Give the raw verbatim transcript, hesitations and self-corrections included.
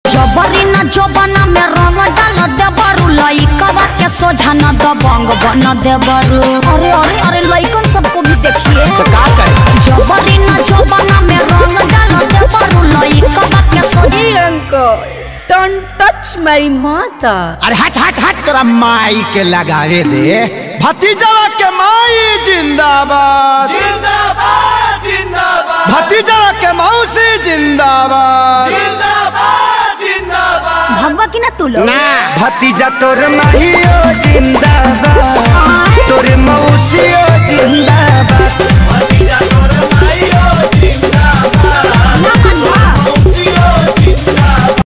जबरी न जोबना में रंग डाल देबरू लइकवा के सोझा न दबंग बन देबरू। अरे अरे अरे लइकन सबको भी देखिए तो का करे। जबरी न जोबना में रंग डाल देबरू लइकवा के सोझा। अंकल डोंट टच माय माता। अरे हट हट हट तोरा माई के लगावे दे। भतीजवा के माई जिंदाबाद जिंदाबाद जिंदाबाद। भतीजवा के मौसी जिंदाबाद जिंदाबाद जिंदाबाद। भगवा की ना तू लोग ना भतीजा तोर माहियो जिंदाबाद तोर मौसियो जिंदाबाद।